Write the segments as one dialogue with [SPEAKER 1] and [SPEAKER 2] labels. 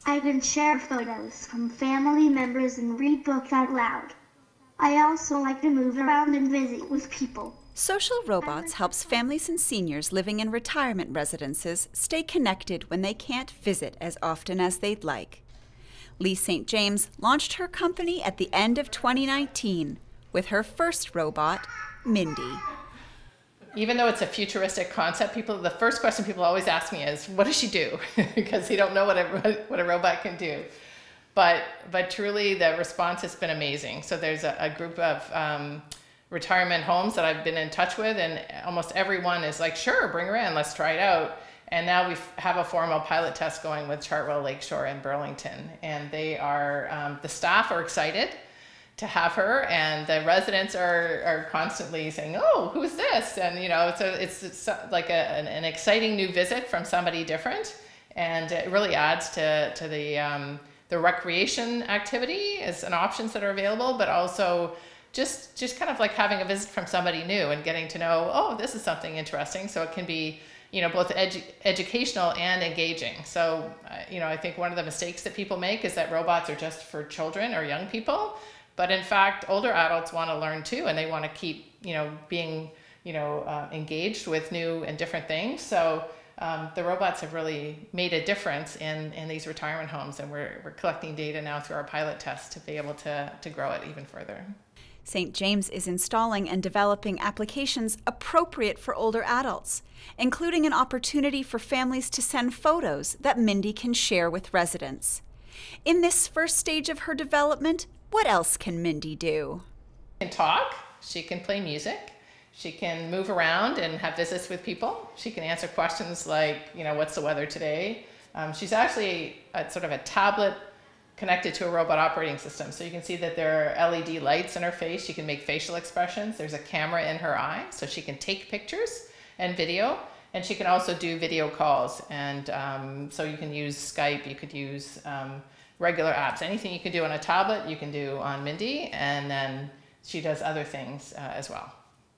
[SPEAKER 1] I can share photos from family members and read books out loud. I also like to move around and visit with people.
[SPEAKER 2] Social Robots helps families and seniors living in retirement residences stay connected when they can't visit as often as they'd like. Lee St. James launched her company at the end of 2019 with her first robot, Mindy.
[SPEAKER 3] Even though it's a futuristic concept, the first question people always ask me is, what does she do? Because they don't know what a robot can do. But truly, the response has been amazing. So there's a group of retirement homes that I've been in touch with, and almost everyone is like, sure, bring her in, let's try it out. And now we have a formal pilot test going with Chartwell Lakeshore in Burlington. And they are, the staff are excited to have her, and the residents are constantly saying, oh, who's this? And it's like an exciting new visit from somebody different, and it really adds to the recreation activity as an options that are available, but also just kind of like having a visit from somebody new and getting to know, oh, this is something interesting. So it can be both educational and engaging. So I think one of the mistakes that people make is that robots are just for children or young people. But in fact, older adults want to learn too, and they want to keep, being, engaged with new and different things. So the robots have really made a difference in these retirement homes, and we're collecting data now through our pilot test to be able to grow it even further.
[SPEAKER 2] St. James is installing and developing applications appropriate for older adults, including an opportunity for families to send photos that Mindy can share with residents. In this first stage of her development, what else can Mindy do?
[SPEAKER 3] She can talk, she can play music, she can move around and have visits with people. She can answer questions like, what's the weather today? She's actually sort of a tablet connected to a robot operating system. So you can see that there are LED lights in her face. She can make facial expressions. There's a camera in her eye, so she can take pictures and video. And she can also do video calls. And so you can use Skype, you could use regular apps. Anything you can do on a tablet, you can do on Mindy, and then she does other things as well.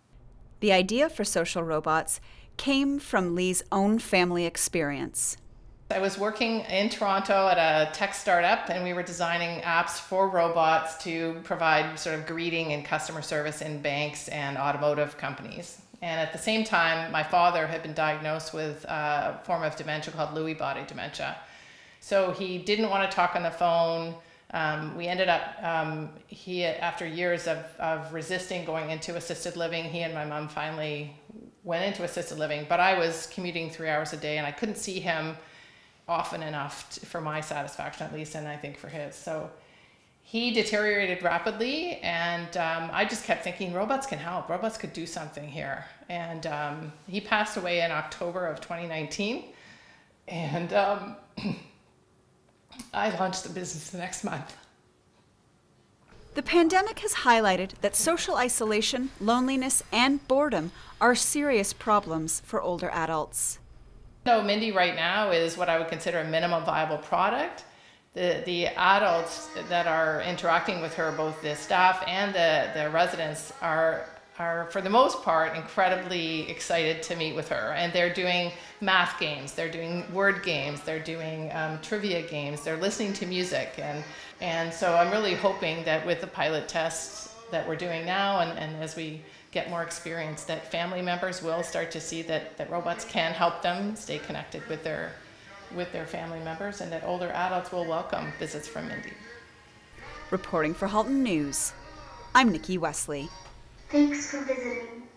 [SPEAKER 2] The idea for Social Robots came from Lee's own family experience.
[SPEAKER 3] I was working in Toronto at a tech startup, and we were designing apps for robots to provide sort of greeting and customer service in banks and automotive companies. And at the same time, my father had been diagnosed with a form of dementia called Lewy body dementia. So he didn't want to talk on the phone. We ended up, after years of resisting going into assisted living, he and my mom finally went into assisted living, but I was commuting 3 hours a day, and I couldn't see him often enough for my satisfaction, at least, and I think for his. So he deteriorated rapidly, and I just kept thinking, robots can help. Robots could do something here. And he passed away in October of 2019, and I launched the business the next month.
[SPEAKER 2] The pandemic has highlighted that social isolation, loneliness, and boredom are serious problems for older adults.
[SPEAKER 3] So Mindy right now is what I would consider a minimum viable product. The adults that are interacting with her, both the staff and the residents, are for the most part incredibly excited to meet with her. And they're doing math games, they're doing word games, they're doing trivia games, they're listening to music. And so I'm really hoping that with the pilot tests that we're doing now, and as we get more experience, that family members will start to see that robots can help them stay connected with their family members, and that older adults will welcome visits from Mindy.
[SPEAKER 2] Reporting for Halton News, I'm Nikki Wesley.
[SPEAKER 1] Thanks for visiting.